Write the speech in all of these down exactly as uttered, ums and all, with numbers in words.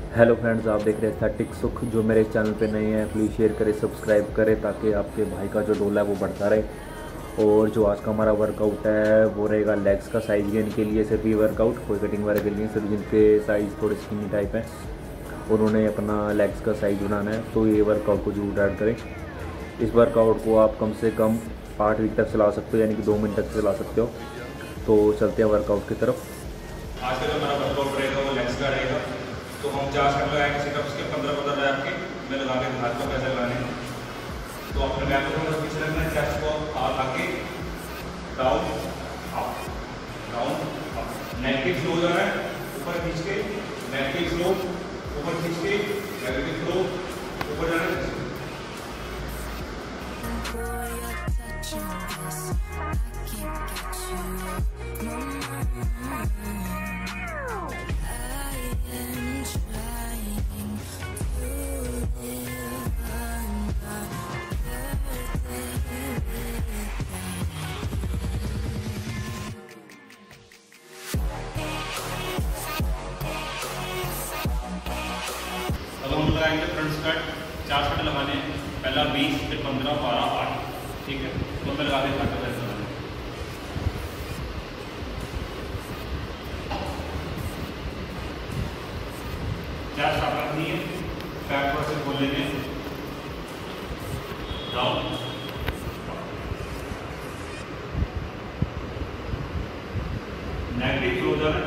Hello friends, आप देख रहे हैं एस्थेटिक सुख। जो मेरे चैनल पे नए हैं प्लीज़ शेयर करें, सब्सक्राइब करें ताकि आपके भाई का जो डोला है वो बढ़ता रहे। और जो आज का हमारा वर्कआउट है वो रहेगा लेग्स का साइज़ गेन के लिए सिर्फ ही वर्कआउट, कोई कटिंग वगैरह के लिए सिर्फ जिनके साइज़ थोड़े स्किनी टाइप हैं उन्होंने अपना लेग्स का साइज़ बनाना है, तो ये वर्कआउट को जरूर ऐड करें। इस वर्कआउट को आप कम से कम आठ वीक तक चला सकते हो, यानी कि दो मिनट तक चला सकते हो। तो चलते हैं वर्कआउट की तरफ। आज का जो हमारा वर्कआउट रहेगा वो लेग्स का रहेगा। तो हम चार सेट लगाएंगे सिटअप्स के पंद्रह पंद्रह रैप के, मैं लगा के हाथ को कैसे लगाने हैं। तो अपने बैक को थोड़ा पीछे रखना है, चेस्ट को हाथ आके down up down up, neck की स्लो जाना है, ऊपर खींच के नेक की स्लो, ऊपर खींच के नेक की स्लो, ऊपर जाना है। अब हम लगाएंगे फ्रंट स्क्वाट, चार सेट लगाने हैं, पहला बीस, फिर पंद्रह, बारह, आठ, ठीक है। तो मैं लगा के खाता हूँ ऐसा लगाने। चार स्टार्ट रखनी है, बैक थोड़ा से खोल लेंगे, डाउन नेगेटिव क्लोजर,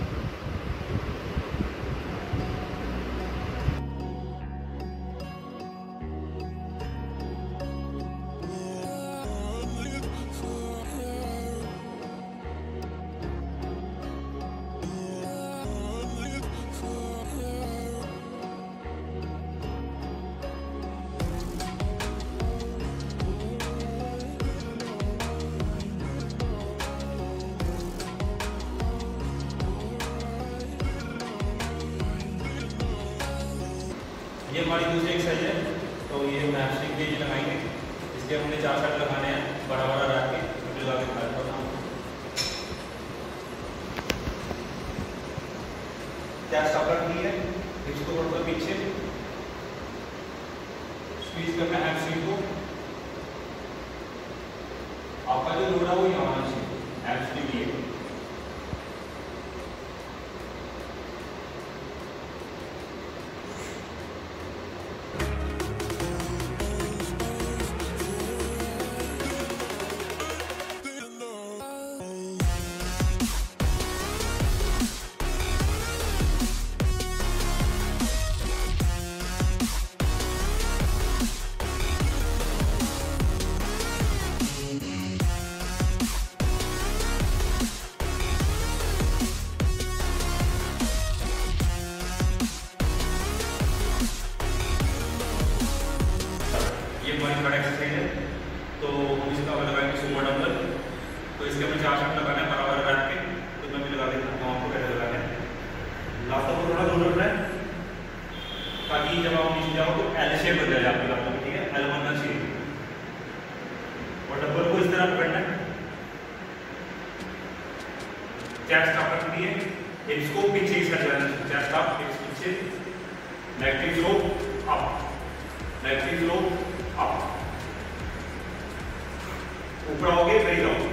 ये हमारी दूसरी एक्सरसाइज है। तो ये हैमस्ट्रिंग के लिए लगाएंगे, इसके हमने चार सेट लगाने हैं, बड़ा बड़ा रख के लगा के खाना। चेस्ट अप रखनी है, हिप्स को थोड़ा सा पीछे स्क्वीज करना है हैमस्ट्रिंग को। आपका जो लोड है वो यहाँ आना चाहिए हैमस्ट्रिंग के लिए। ये हमारी थर्ड एक्सरसाइज है। तो हम इसका लगाएंगे सुमो डंबल। तो इसके हमें चार सेट लगाना है बराबर रख के। तो मैं भी लगा देता हूँ आपको कैसे लगाना है। लातों को थोड़ा दूर रखना है ताकि जब आप नीचे जाओ तो एल शेप बन जाए आपकी लातों में, ठीक है, एल बनना चाहिए। और डंबल को इस तरह पकड़ना है, चेस्ट अप रखनी है, हिप्स को पीछे की साइड जाना है, चेस्ट अप, हिप्स पीछे, नेक की स्लो अप, नेक की स्लो अप, ऊपर आओगे फिर जाओ।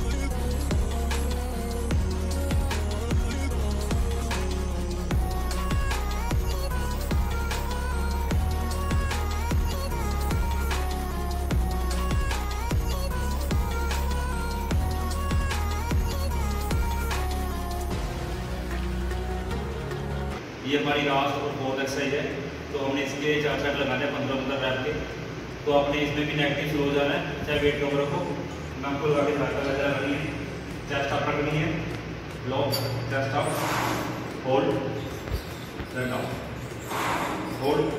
ये हमारी लास्ट और फोर्थ एक्सरसाइज है। तो हमने इसके चार सेट लगाने हैं पंद्रह पंद्रह रैप के। तो आपने इसमें भी नेगेटिव स्लो जाना है, चाहे वेट कम रखो। मैं आपको लगा के दिखाता हूँ, रखनी है, चेस्ट अप रखनी है, lock, chest up, hold, then down, hold.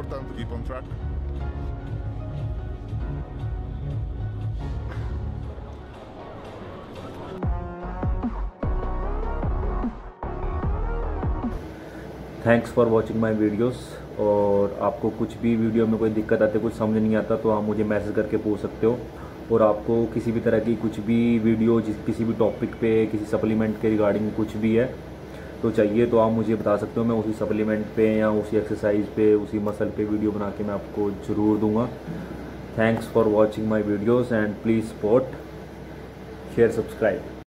important to keep on track. Thanks for watching my videos. और आपको कुछ भी वीडियो में कोई दिक्कत आती है, कुछ समझ नहीं आता, तो आप मुझे मैसेज करके पूछ सकते हो। और आपको किसी भी तरह की कुछ भी वीडियो जिस किसी भी टॉपिक पे, किसी सप्लीमेंट के रिगार्डिंग कुछ भी है तो चाहिए, तो आप मुझे बता सकते हो। मैं उसी सप्लीमेंट पे या उसी एक्सरसाइज पे, उसी मसल पे वीडियो बना के मैं आपको ज़रूर दूंगा। Thanks for watching my videos and please support, share, subscribe.